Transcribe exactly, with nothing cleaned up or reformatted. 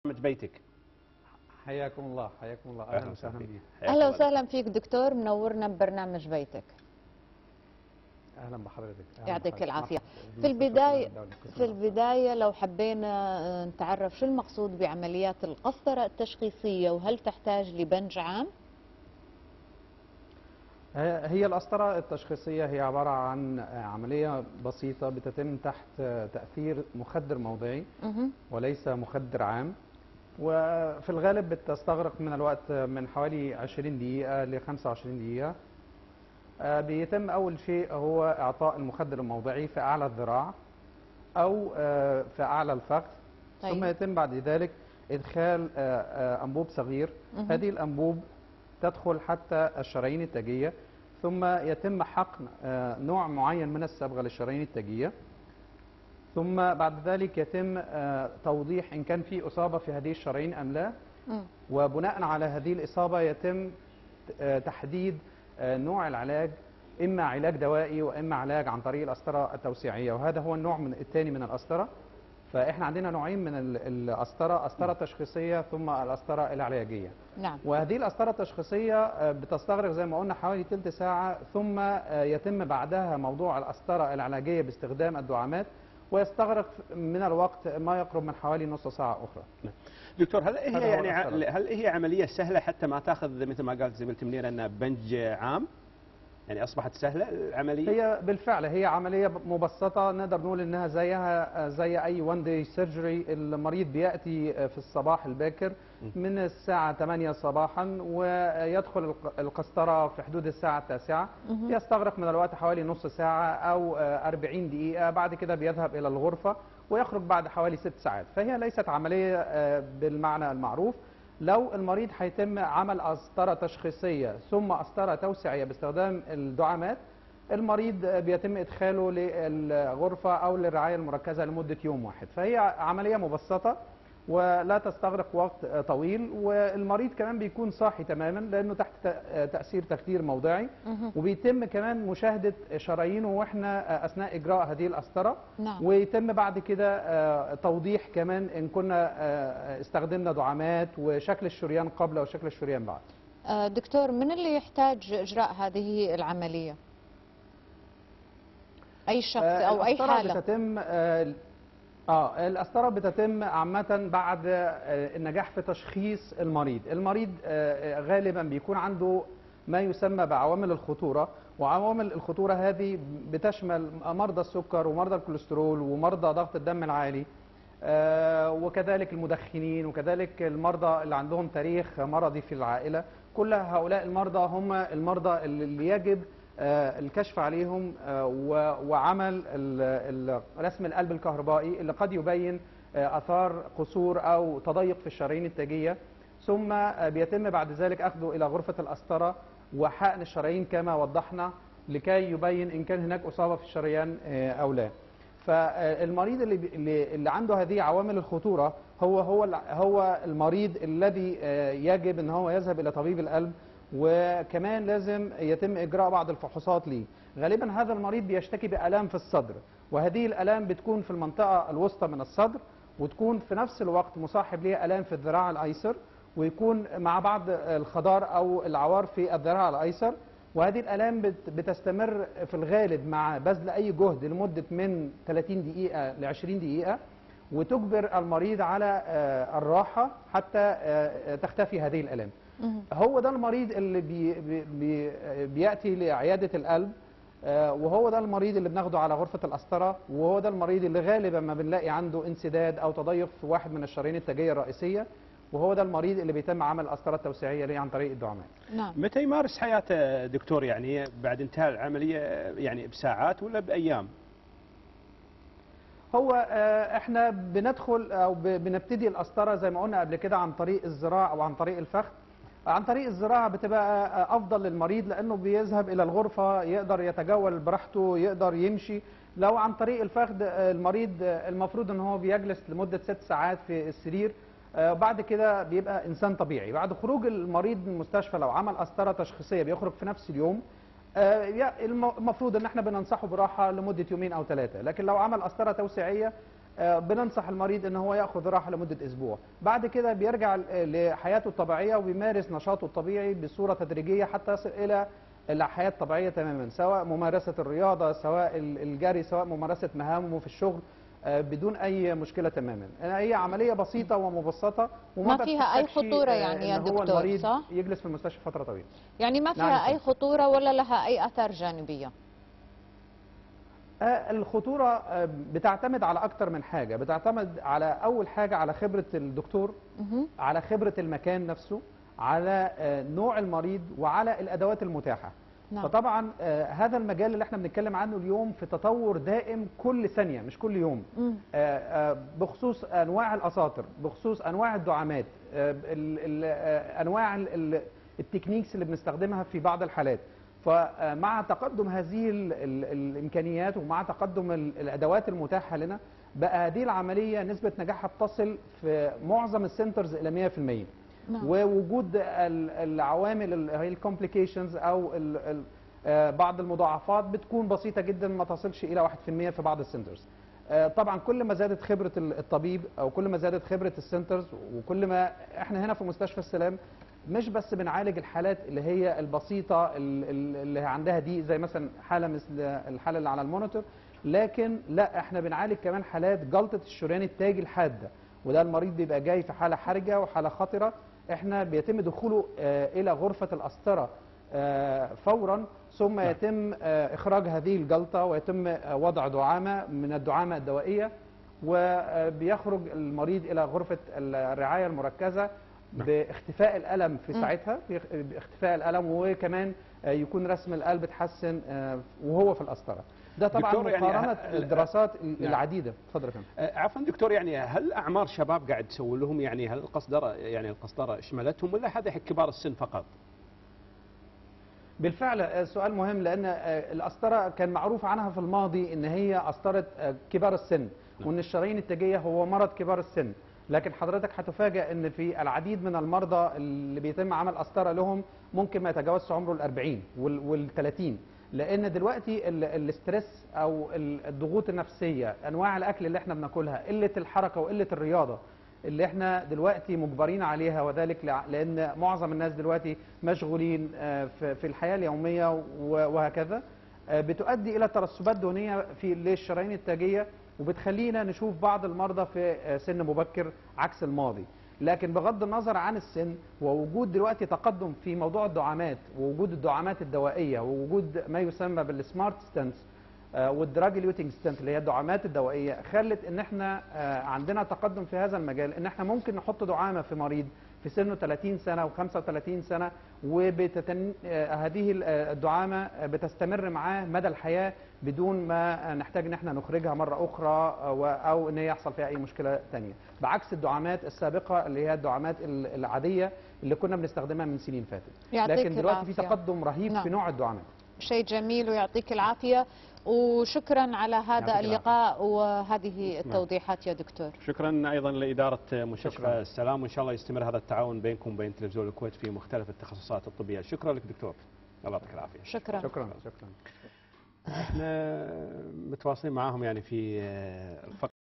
بيتك. حياكم الله. حياكم الله. اهلا وسهلا بك. اهلا وسهلا فيك دكتور، منورنا ببرنامج بيتك. اهلا بحضرتك. يعطيك العافيه. في البدايه في البدايه لو حبينا نتعرف شو المقصود بعمليات القسطره التشخيصيه، وهل تحتاج لبنج عام؟ هي القسطره التشخيصيه هي عباره عن عمليه بسيطه بتتم تحت تاثير مخدر موضعي وليس مخدر عام، وفي الغالب بتستغرق من الوقت من حوالي عشرين دقيقه ل خمسة وعشرين دقيقه. بيتم أول شيء هو إعطاء المخدر الموضعي في أعلى الذراع أو في أعلى الفخذ. طيب. ثم يتم بعد ذلك إدخال أنبوب صغير. مه. هذه الأنبوب تدخل حتى الشرايين التاجية، ثم يتم حقن نوع معين من الصبغة للشرايين التاجية، ثم بعد ذلك يتم توضيح إن كان في إصابة في هذه الشرايين أم لا. م. وبناء على هذه الإصابة يتم تحديد نوع العلاج، إما علاج دوائي وإما علاج عن طريق القسطرة التوسيعية، وهذا هو النوع من الثاني من القسطرة. فإحنا عندنا نوعين من القسطرة، قسطرة تشخيصية ثم القسطرة العلاجية. نعم. وهذه القسطرة التشخيصية بتستغرق زي ما قلنا حوالي ثلث ساعة، ثم يتم بعدها موضوع القسطرة العلاجية باستخدام الدعامات، ويستغرق من الوقت ما يقرب من حوالي نص ساعة أخرى. نعم. دكتور، هل هي يعني هل هي عملية سهلة حتى ما تاخذ مثل ما قالت زميلتي منيرة أنها بنج عام؟ يعني أصبحت سهلة العملية؟ هي بالفعل هي عملية مبسطة، نقدر نقول إنها زيها زي أي وان داي سيرجري. المريض بيأتي في الصباح الباكر من الساعة ثمانية صباحا ويدخل القسطرة في حدود الساعة التاسعة، يستغرق من الوقت حوالي نص ساعة أو أربعين دقيقة. بعد كده بيذهب إلى الغرفة ويخرج بعد حوالي ست ساعات. فهي ليست عملية بالمعنى المعروف. لو المريض هيتم عمل قسطرة تشخيصية ثم قسطرة توسيعية باستخدام الدعامات، المريض بيتم إدخاله للغرفة أو للرعاية المركزة لمدة يوم واحد. فهي عملية مبسطة ولا تستغرق وقت طويل، والمريض كمان بيكون صاحي تماما لأنه تحت تأثير تخدير موضعي، وبيتم كمان مشاهدة شرايينه واحنا أثناء إجراء هذه القسطرة. نعم. ويتم بعد كده توضيح كمان إن كنا استخدمنا دعامات وشكل الشريان قبل وشكل الشريان بعد. دكتور، من اللي يحتاج إجراء هذه العملية؟ أي شخص أو أي حالة؟ بتتم اه القسطرة بتتم عامة بعد النجاح في تشخيص المريض. المريض غالبا بيكون عنده ما يسمى بعوامل الخطورة، وعوامل الخطورة هذه بتشمل مرضى السكر ومرضى الكوليسترول ومرضى ضغط الدم العالي، وكذلك المدخنين، وكذلك المرضى اللي عندهم تاريخ مرضي في العائلة. كل هؤلاء المرضى هم المرضى اللي يجب الكشف عليهم وعمل رسم القلب الكهربائي اللي قد يبين آثار قصور أو تضيق في الشرايين التاجية. ثم بيتم بعد ذلك أخذه إلى غرفة القسطرة وحقن الشرايين كما وضحنا لكي يبين إن كان هناك إصابة في الشريان أو لا. فالمريض اللي اللي عنده هذه عوامل الخطورة هو هو هو المريض الذي يجب ان هو يذهب الى طبيب القلب، وكمان لازم يتم اجراء بعض الفحوصات ليه. غالبا هذا المريض بيشتكي بآلام في الصدر، وهذه الآلام بتكون في المنطقة الوسطى من الصدر، وتكون في نفس الوقت مصاحب ليه آلام في الذراع الأيسر، ويكون مع بعض الخضار أو العوار في الذراع الأيسر. وهذه الآلام بتستمر في الغالب مع بذل أي جهد لمدة من ثلاثين دقيقة ل عشرين دقيقة، وتجبر المريض على الراحة حتى تختفي هذه الآلام. هو ده المريض اللي بي بي بيأتي لعيادة القلب، وهو ده المريض اللي بناخده على غرفة القسطرة، وهو ده المريض اللي غالبا ما بنلاقي عنده انسداد أو تضيق في واحد من الشرايين التاجية الرئيسية، وهو ده المريض اللي بيتم عمل القسطرة التوسيعية ليه عن طريق الدعامات. نعم. متى يمارس حياته دكتور؟ يعني بعد انتهاء العملية يعني بساعات ولا بأيام؟ هو احنا بندخل او بنبتدي القسطرة زي ما قلنا قبل كده عن طريق الذراع او عن طريق الفخذ. عن طريق الذراع بتبقى افضل للمريض لانه بيذهب الى الغرفة يقدر يتجول براحته، يقدر يمشي. لو عن طريق الفخذ المريض المفروض ان هو بيجلس لمدة ست ساعات في السرير، بعد كده بيبقى انسان طبيعي. بعد خروج المريض من المستشفى لو عمل قسطرة تشخيصية بيخرج في نفس اليوم، المفروض ان احنا بننصحه براحة لمدة يومين او ثلاثة. لكن لو عمل قسطرة توسيعية بننصح المريض ان هو ياخذ راحه لمده اسبوع، بعد كده بيرجع لحياته الطبيعيه وبيمارس نشاطه الطبيعي بصوره تدريجيه حتى يصل الى الحياه الطبيعيه تماما، سواء ممارسه الرياضه، سواء الجري، سواء ممارسه مهامه في الشغل بدون اي مشكله تماما. هي عمليه بسيطه ومبسطه وما ما فيها اي خطوره يعني يا دكتور، المريض صح؟ يجلس في المستشفى فتره طويله. يعني ما فيها نعم. اي خطوره ولا لها اي اثار جانبيه؟ الخطورة بتعتمد على أكتر من حاجة، بتعتمد على أول حاجة على خبرة الدكتور، على خبرة المكان نفسه، على نوع المريض، وعلى الأدوات المتاحة. نعم. فطبعا هذا المجال اللي احنا بنتكلم عنه اليوم في تطور دائم كل ثانية مش كل يوم، مم. بخصوص أنواع الأساطر، بخصوص أنواع الدعامات، أنواع التكنيكس اللي بنستخدمها في بعض الحالات. فمع تقدم هذه ال ال الامكانيات ومع تقدم الادوات المتاحه لنا، بقى هذه العمليه نسبه نجاحها بتصل في معظم السنترز الى مئة في المئة. نعم. ووجود العوامل اللي هي الكومبليكيشنز او ال ال بعض المضاعفات بتكون بسيطه جدا، ما تصلش الى واحد في المئة في بعض السنترز. طبعا كل ما زادت خبره الطبيب او كل ما زادت خبره السنترز، وكل ما احنا هنا في مستشفى السلام مش بس بنعالج الحالات اللي هي البسيطة اللي عندها دي، زي مثلا حالة مثل الحالة اللي على المونيتور، لكن لا، احنا بنعالج كمان حالات جلطة الشريان التاجي الحادة، وده المريض بيبقى جاي في حالة حرجة وحالة خطرة، احنا بيتم دخوله آه الى غرفة القسطرة آه فورا، ثم يتم آه اخراج هذه الجلطة ويتم آه وضع دعامة من الدعامة الدوائية، وبيخرج المريض الى غرفة الرعاية المركزة باختفاء الألم في ساعتها، باختفاء الألم، وكمان يكون رسم القلب اتحسن وهو في القسطرة. ده طبعا مقارنة يعني الدراسات يعني العديدة. اتفضل يا فندم. عفوا دكتور، يعني هل أعمار شباب قاعد تسوي لهم، يعني هل القسطرة يعني القسطرة شملتهم ولا هذا كبار السن فقط؟ بالفعل سؤال مهم، لأن القسطرة كان معروف عنها في الماضي إن هي قسطرة كبار السن، وإن الشرايين التاجية هو مرض كبار السن. لكن حضرتك هتفاجأ ان في العديد من المرضى اللي بيتم عمل قسطرة لهم ممكن ما يتجاوزش عمره الأربعين والثلاثين، لان دلوقتي الاسترس او الضغوط النفسية، انواع الاكل اللي احنا بناكلها، قلة الحركة وقلة الرياضة اللي احنا دلوقتي مجبرين عليها، وذلك لان معظم الناس دلوقتي مشغولين في الحياة اليومية وهكذا، بتؤدي الى ترسبات دهنية في للشرايين التاجية، وبتخلينا نشوف بعض المرضى في سن مبكر عكس الماضي. لكن بغض النظر عن السن، ووجود دلوقتي تقدم في موضوع الدعامات، ووجود الدعامات الدوائيه، ووجود ما يسمى بالسمارت ستنتس والدراج اليوتنج ستنت اللي هي الدعامات الدوائيه، خلت ان احنا عندنا تقدم في هذا المجال، ان احنا ممكن نحط دعامه في مريض في سنه ثلاثين سنه وخمسة وثلاثين سنه، وبتتن... هذه الدعامه بتستمر معاه مدى الحياه بدون ما نحتاج ان احنا نخرجها مره اخرى او ان هي يحصل فيها اي مشكله ثانيه، بعكس الدعامات السابقه اللي هي الدعامات العاديه اللي كنا بنستخدمها من سنين فاتت. لكن دلوقتي العافية. في تقدم رهيب نعم. في نوع الدعامات. شيء جميل ويعطيك العافيه، وشكرا على هذا اللقاء وهذه التوضيحات يا دكتور. شكرا ايضا لاداره مستشفى شكرا. السلام، وان شاء الله يستمر هذا التعاون بينكم وبين تلفزيون الكويت في مختلف التخصصات الطبيه. شكرا لك دكتور، الله يعطيك العافيه. شكرا شكرا شكرا. احنا متواصلين معاهم يعني في الفقره